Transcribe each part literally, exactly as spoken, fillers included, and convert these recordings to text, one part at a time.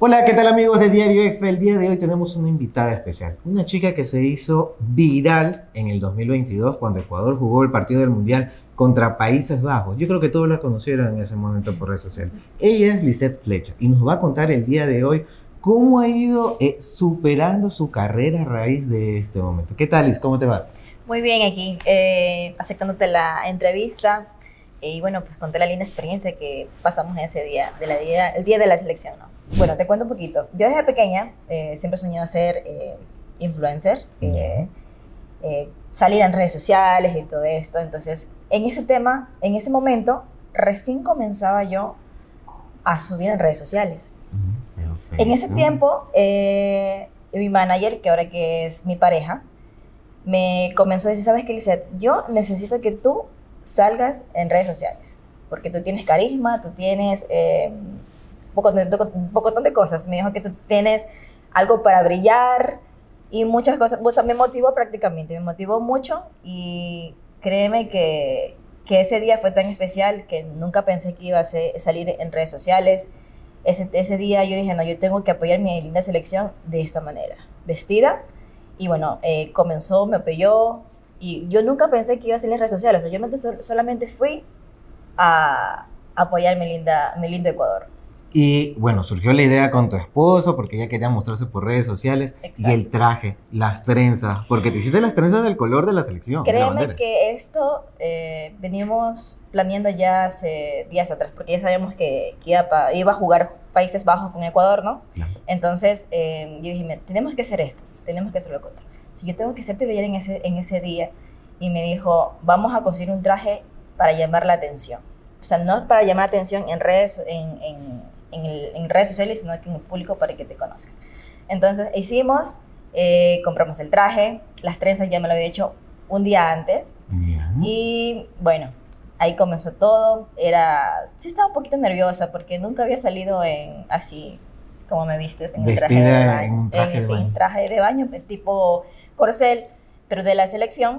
Hola, ¿qué tal amigos de Diario Extra? El día de hoy tenemos una invitada especial, una chica que se hizo viral en el dos mil veintidós cuando Ecuador jugó el partido del Mundial contra Países Bajos. Yo creo que todos la conocieron en ese momento por redes sociales. Ella es Lisette Flecha y nos va a contar el día de hoy cómo ha ido eh, superando su carrera a raíz de este momento. ¿Qué tal, Liz? ¿Cómo te va? Muy bien, aquí, eh, aceptándote la entrevista y bueno, pues conté la linda experiencia que pasamos en ese día, de la día el día de la selección, ¿no? Bueno, te cuento un poquito. Yo desde pequeña eh, siempre soñaba ser eh, influencer, eh, eh, salir en redes sociales y todo esto. Entonces, en ese tema, en ese momento, recién comenzaba yo a subir en redes sociales. En ese tiempo, eh, mi manager, que ahora que es mi pareja, me comenzó a decir, ¿sabes qué, Lisette? Yo necesito que tú salgas en redes sociales, porque tú tienes carisma, tú tienes eh, un poco de, un pocotón de cosas. Me dijo que tú tienes algo para brillar y muchas cosas. O sea, me motivó prácticamente, me motivó mucho y créeme que, que ese día fue tan especial que nunca pensé que iba a ser, salir en redes sociales. Ese, ese día yo dije, no, yo tengo que apoyar mi linda selección de esta manera, vestida. Y bueno, eh, comenzó, me apoyó y yo nunca pensé que iba a salir en redes sociales. O sea, yo sol, solamente fui a apoyar mi, linda, mi lindo Ecuador. Y bueno, surgió la idea con tu esposo porque ella quería mostrarse por redes sociales. Exacto. Y el traje, las trenzas, porque te hiciste las trenzas del color de la selección. Créeme que esto eh, venimos planeando ya hace días atrás, porque ya sabíamos que, que iba, pa, iba a jugar Países Bajos con Ecuador, ¿no? Claro. Entonces eh, yo dije, tenemos que hacer esto, tenemos que hacer lo otro. Si yo tengo que hacerte brillar en ese, en ese día, y me dijo, vamos a conseguir un traje para llamar la atención. O sea, no para llamar la atención en redes, en, en, en, el, en redes sociales, sino que en el público para que te conozcan. Entonces hicimos, eh, compramos el traje, las trenzas ya me lo había hecho un día antes. Yeah. Y bueno, ahí comenzó todo. Era, sí estaba un poquito nerviosa porque nunca había salido en así como me vistes, en un traje de baño. En un traje, en, de, sí, baño. traje de baño, tipo corcel, pero de la selección.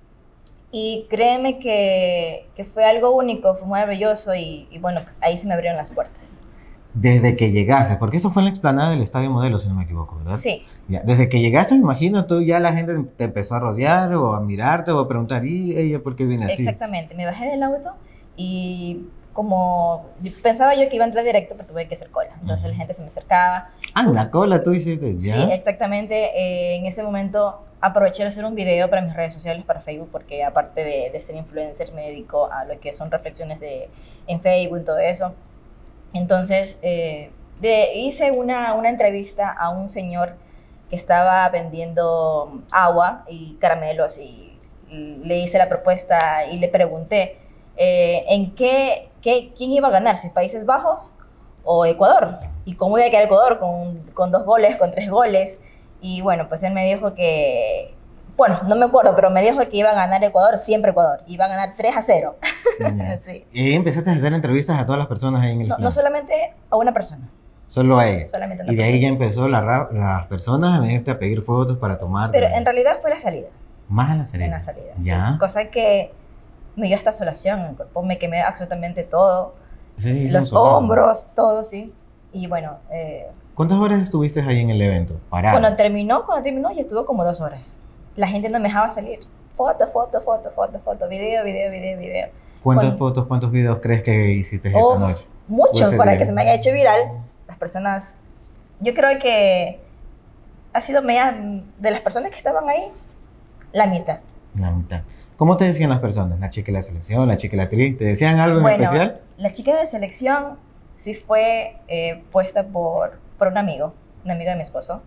Y créeme que, que fue algo único, fue maravilloso y, y bueno, pues ahí se me abrieron las puertas. Desde que llegaste, porque eso fue en la explanada del Estadio Modelo, si no me equivoco, ¿verdad? Sí. Ya, desde que llegaste, me imagino, tú ya la gente te empezó a rodear o a mirarte o a preguntar, ¿y ella por qué viene así? Exactamente, me bajé del auto y como pensaba yo que iba a entrar directo, pero tuve que hacer cola. Entonces uh-huh. la gente se me acercaba. Ah, Just, la cola tú hiciste, ¿ya? Sí, exactamente. Eh, en ese momento aproveché de hacer un video para mis redes sociales, para Facebook, porque aparte de, de ser influencer me dedico a lo que son reflexiones de, en Facebook y todo eso. Entonces eh, de, hice una, una entrevista a un señor que estaba vendiendo agua y caramelos y, y le hice la propuesta y le pregunté eh, en qué, qué, quién iba a ganar, si Países Bajos o Ecuador, y cómo iba a quedar Ecuador con, con dos goles, con tres goles. Y bueno, pues él me dijo que, bueno, no me acuerdo, pero me dijo que iba a ganar Ecuador, siempre Ecuador, iba a ganar tres a cero. Yeah. Sí. Y empezaste a hacer entrevistas a todas las personas ahí en el no, no solamente a una persona. Solo a ella. Solamente a una y de persona. ahí ya empezó la, las personas a venirte a pedir fotos para tomar. Pero en realidad fue la salida. Más a la salida. En la salida, ¿Ya? Sí. Cosa que me dio hasta solación en el cuerpo, me quemé absolutamente todo. Sí, los hombros, todo, sí. Y bueno... Eh, ¿Cuántas horas estuviste ahí en el evento? Parada. Cuando terminó, cuando terminó, ya estuvo como dos horas. La gente no me dejaba salir. Foto, foto, foto, foto, foto, video, video, video, video. ¿Cuántas cuando... fotos, cuántos videos crees que hiciste oh, esa noche? Muchos, para día? que se me haya hecho viral. Las personas... Yo creo que ha sido media de las personas que estaban ahí, la mitad. La mitad. ¿Cómo te decían las personas? ¿La chica de la selección, la chica de la actriz? ¿Te decían algo en bueno, especial? La chica de selección sí fue eh, puesta por, por un amigo, un amigo de mi esposo.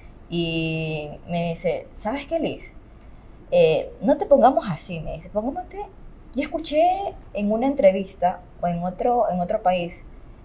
Y me dice, ¿sabes qué, Liz? Eh, no te pongamos así, me dice, pongámote. Yo escuché en una entrevista o en otro, en otro país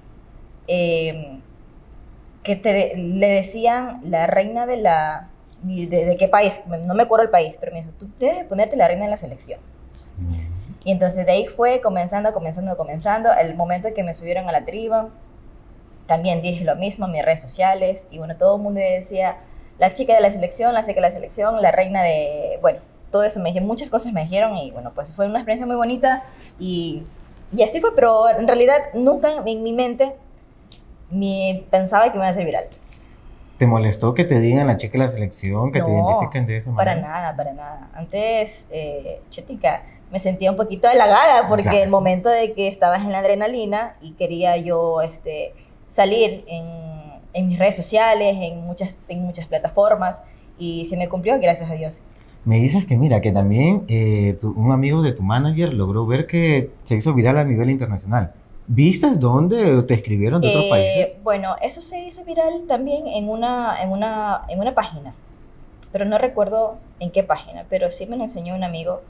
eh, que te, le decían la reina de la... De, de qué país, no me acuerdo el país, pero me dijo, tú debes ponerte la reina de la selección. Mm. Y entonces de ahí fue comenzando, comenzando, comenzando. El momento en que me subieron a la triba, también dije lo mismo en mis redes sociales. Y bueno, todo el mundo decía, la chica de la selección, la chica de la selección, la reina de... Bueno, todo eso me dijeron, muchas cosas me dijeron. Y bueno, pues fue una experiencia muy bonita. Y, y así fue, pero en realidad nunca en, en mi mente mi, pensaba que me iba a ser viral. ¿Te molestó que te digan la chica de la selección, que No, te identifiquen de esa para manera? nada, para nada. Antes, eh, chutica, me sentía un poquito halagada porque Claro. el momento de que estabas en la adrenalina y quería yo este, salir en, en mis redes sociales, en muchas, en muchas plataformas, y se me cumplió, gracias a Dios. Me dices que mira, que también eh, tu- un amigo de tu manager logró ver que se hizo viral a nivel internacional. ¿Viste dónde o te escribieron de otros países? Eh, bueno, eso se hizo viral también en una, en, una, en una página, pero no recuerdo en qué página, pero sí me lo enseñó un amigo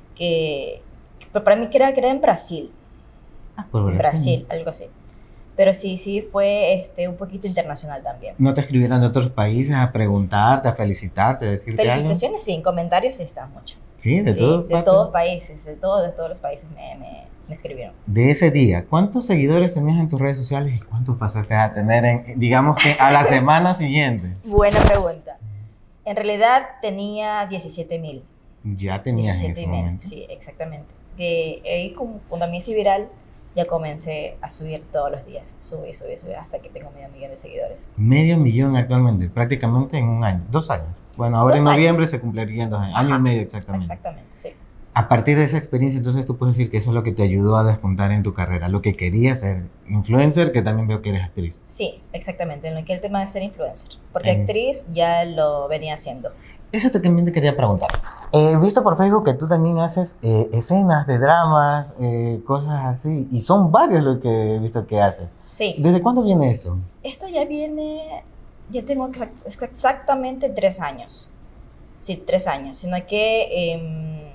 que, que para mí que era, que era en Brasil, Ah, por en Brasil. Brasil, algo así. Pero sí, sí fue este, un poquito internacional también. ¿No te escribieron de otros países a preguntarte, a felicitarte, a decirte algo? Felicitaciones, sí, en comentarios sí está mucho. Sí, de Sí, todas de partes. todos países, de todos, de todos los países me, me, me escribieron. De ese día, ¿cuántos seguidores tenías en tus redes sociales y cuántos pasaste a tener, en, digamos que a la semana siguiente? Buena pregunta. En realidad tenía diecisiete mil. Ya tenías en ese diecisiete mil, momento. sí, exactamente. De ahí, como, cuando me hice viral, ya comencé a subir todos los días. Subí, subí, subí, hasta que tengo medio millón de seguidores. Medio millón actualmente, prácticamente en un año, dos años. Bueno, ahora Dos en noviembre años. se cumplirían dos años, Ajá, año y medio exactamente. Exactamente, sí. A partir de esa experiencia, entonces tú puedes decir que eso es lo que te ayudó a despuntar en tu carrera, lo que querías ser influencer, que también veo que eres actriz. Sí, exactamente, en lo que el tema de ser influencer. Porque En- actriz ya lo venía haciendo. Eso te- también te quería preguntar. He visto por Facebook que tú también haces eh, escenas de dramas, eh, cosas así, y son varios los que he visto que haces. Sí, ¿Desde cuándo viene esto? esto ya viene, ya tengo exact- exactamente tres años. Sí, tres años, sino que em,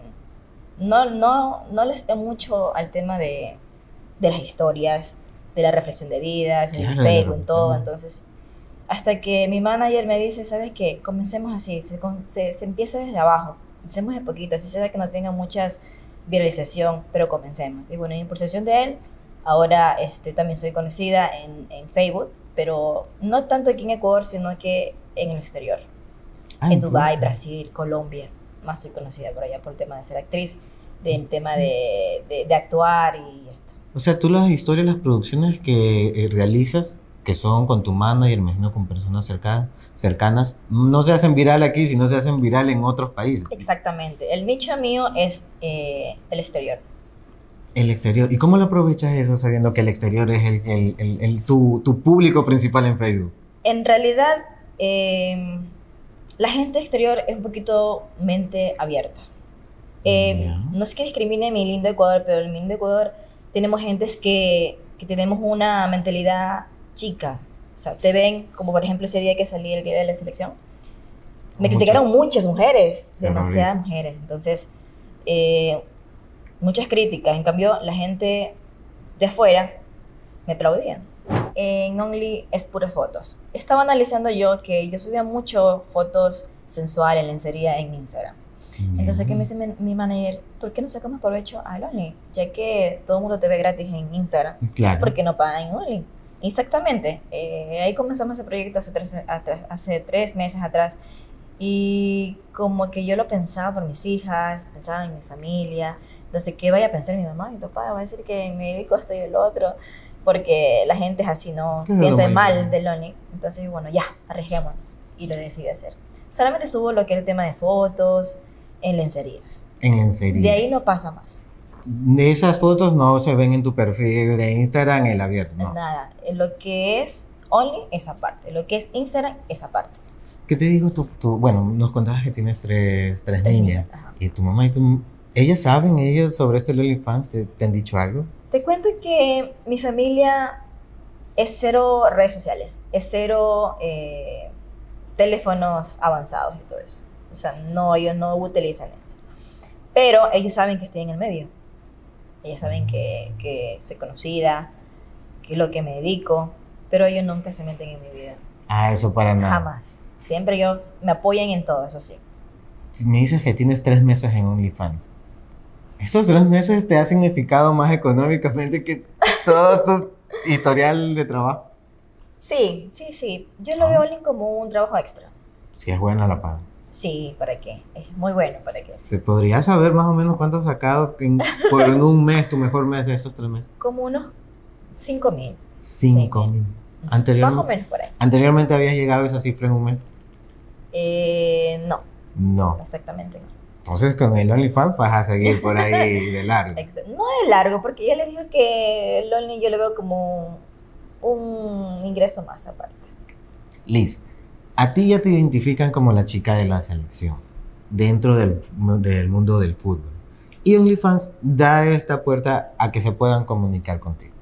no, no, no les veo mucho al tema de, de las historias, de la reflexión de vidas, en Claro, el de la Facebook, en todo. reflexión. Entonces, hasta que mi manager me dice, ¿sabes qué? Comencemos así, se, con- se, se empieza desde abajo, empecemos de poquito, así sea que no tenga muchas viralización, pero comencemos. Y bueno, y por sesión de él, ahora este, también soy conocida en, en Facebook, pero no tanto aquí en Ecuador, sino que en el exterior. Ah, En Dubái, entiendo. Brasil, Colombia, más soy conocida por allá por el tema de ser actriz, del tema de, de, de actuar y esto. O sea, tú las historias, las producciones que eh, realizas, que son con tu manager, me imagino con personas cercanas, cercanas, no se hacen viral aquí, sino se hacen viral en otros países. Exactamente. El nicho mío es eh, el exterior. El exterior. ¿Y cómo lo aprovechas eso sabiendo que el exterior es el, el, el- el- tu, tu público principal en Facebook? En realidad, eh, la gente exterior es un poquito mente abierta. Eh, Ya. no es que discrimine mi lindo Ecuador, pero en mi lindo Ecuador tenemos gentes que, que tenemos una mentalidad chica. O sea, te ven, como por ejemplo ese día que salí, el día de la selección. Me Muchas. criticaron muchas mujeres, Terroristas. demasiadas mujeres. Entonces, eh, muchas críticas. En cambio, la gente de afuera me aplaudían. En Only es puras fotos. Estaba analizando yo que yo subía mucho fotos sensuales, lencería en Instagram. Entonces, ¿qué me dice mi, mi manager? ¿Por qué no sacamos provecho al Only? Ya que todo el mundo te ve gratis en Instagram. Claro. ¿Por qué no pagan en Only? Exactamente. Eh, ahí comenzamos ese proyecto hace tres, atrás- hace tres meses atrás. Y como que yo lo pensaba por mis hijas, pensaba en mi familia. Entonces, ¿qué vaya a pensar mi mamá? Mi papá va a decir que me dedico a esto y el otro. Porque la gente es así, ¿no? Claro, Piensa muy mal bien. del Only. Entonces, bueno, ya, arriesguémonos. Y lo decidí hacer. Solamente subo lo que es el tema de fotos en lencerías. En lencería. De ahí no pasa más. De esas fotos no se ven en tu perfil de Instagram, el abierto, ¿no? Nada. Lo que es Only, esa parte. Lo que es Instagram, esa parte. ¿Qué te digo tú? tú- bueno, nos contabas que tienes tres, tres Tres niñas. niñas, ajá. Y tu mamá y tu... ¿Ellas saben, ellos sobre este OnlyFans? ¿Te, te han dicho algo? Te cuento que mi familia es cero redes sociales, es cero eh, teléfonos avanzados y todo eso. O sea, no, ellos no utilizan eso. Pero ellos saben que estoy en el medio. Ellos saben que, que soy conocida, que es lo que me dedico, pero ellos nunca se meten en mi vida. Ah, eso para nada. Jamás. Siempre ellos me apoyan en todo, eso sí. Si me dices que tienes tres meses en OnlyFans, ¿esos tres meses te ha significado más económicamente que todo tu historial de trabajo? Sí, sí, sí. Yo lo Ah. veo Olin como un trabajo extra. Si es buena la paga. Sí, ¿para qué? Es muy bueno, ¿para qué? ¿Se podría saber más o menos cuánto has sacado en, por en un mes, tu mejor mes de esos tres meses? Como unos cinco mil. Cinco mil. Anterior- Más o menos por ahí. ¿Anteriormente habías llegado a esa cifra en un mes? Eh, no, No. exactamente no. Entonces con el OnlyFans vas a seguir por ahí de largo. Exa- No es largo, porque ya les digo que el Only yo lo veo como un ingreso más aparte. Liz, a ti ya te identifican como la chica de la selección dentro del, del mundo del fútbol. Y OnlyFans da esta puerta a que se puedan comunicar contigo.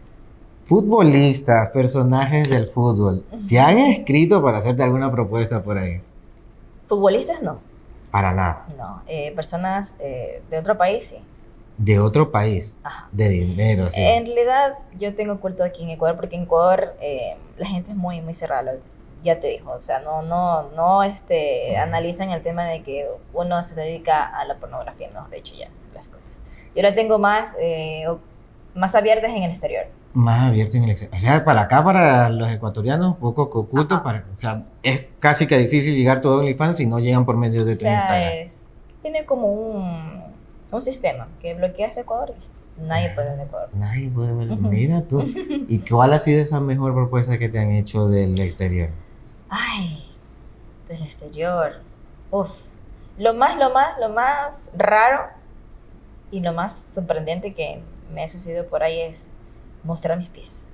Futbolistas, personajes del fútbol, ¿te han escrito para hacerte alguna propuesta por ahí? Futbolistas no, Para nada. no. Eh, personas eh, de otro país sí. De otro país, Ajá. de dinero, sí. En realidad yo tengo culto aquí en Ecuador porque en Ecuador eh, la gente es muy muy cerrada, ya te dijo, o sea, no no no este analizan el tema de que uno se dedica a la pornografía, no, de hecho ya las cosas. Yo la tengo más eh, o- más abiertas en el exterior. Más abierto en el exterior. O sea, para acá, para los ecuatorianos, poco oculto. Ajá. Para, o sea, es casi que difícil llegar todo OnlyFans si no llegan por medio de O tu sea, Instagram. es, tiene como un, un sistema que bloquea a Ecuador y nadie puede ver Ecuador. Nadie puede ver. Ujú. Mira tú. ¿Y cuál ha sido esa mejor propuesta que te han hecho del exterior? Ay, del exterior. Uf. Lo más, lo más, lo más raro y lo más sorprendente que me ha sucedido por ahí es mostrar mis pies.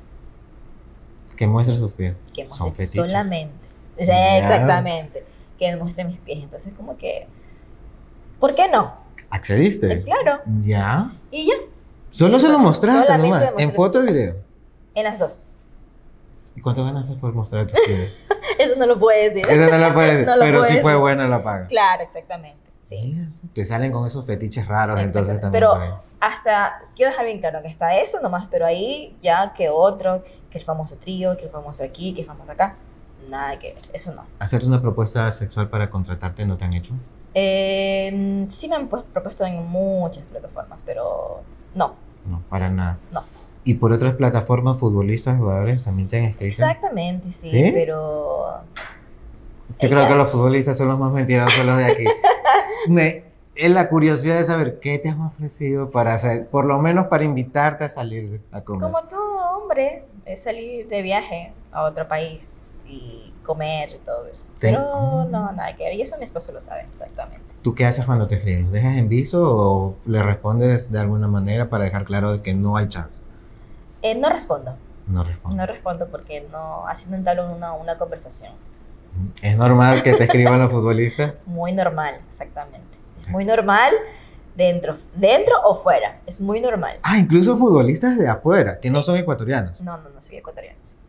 Que muestres tus pies. Que Son muestre fetiches. solamente. O sea, Ya. exactamente. Que muestre mis pies. Entonces, como que, ¿por qué no? ¿Accediste? Claro. Ya. Y ya, Solo se lo mostraste Solamente nomás. mostré ¿En los foto y pies. video? en las dos. ¿Y cuánto ganas por mostrar tus pies? Eso no lo puedo decir. Eso no lo puedes. No lo pero puedo sí fue decir. buena la paga. Claro, exactamente. Sí. Mira, te salen con esos fetiches raros entonces Exactamente. también. Pero por ahí. hasta, quiero dejar bien claro que está eso nomás, pero ahí ya que otro, que el famoso trío, que el famoso aquí, que el famoso acá, nada que ver, eso no. ¿Hacerte una propuesta sexual para contratarte no te han hecho? Eh, sí me han pues, propuesto en muchas plataformas, pero no, No, para nada. no. ¿Y por otras plataformas, futbolistas, jugadores también te han escrito? Exactamente, sí, ¿Sí? pero... Yo creo Ella- que los futbolistas son los más mentirosos los de aquí. Me, es la curiosidad de saber qué te han ofrecido para hacer, por lo menos para invitarte a salir a comer. Como todo hombre, es salir de viaje a otro país y comer y todo eso. Te- Pero no, nada que ver. Y eso mi esposo lo sabe exactamente. ¿Tú qué haces cuando te escriben? ¿Los dejas en viso o le respondes de alguna manera para dejar claro de que no hay chance? Eh, no respondo, No respondes. no respondo porque no, así no entablo una, una conversación. ¿Es normal que te escriban los futbolistas? Muy normal, exactamente. Es muy normal dentro, dentro o fuera. Es muy normal. Ah, incluso futbolistas de afuera, que no Sí. son ecuatorianos. No, no, no soy ecuatoriano.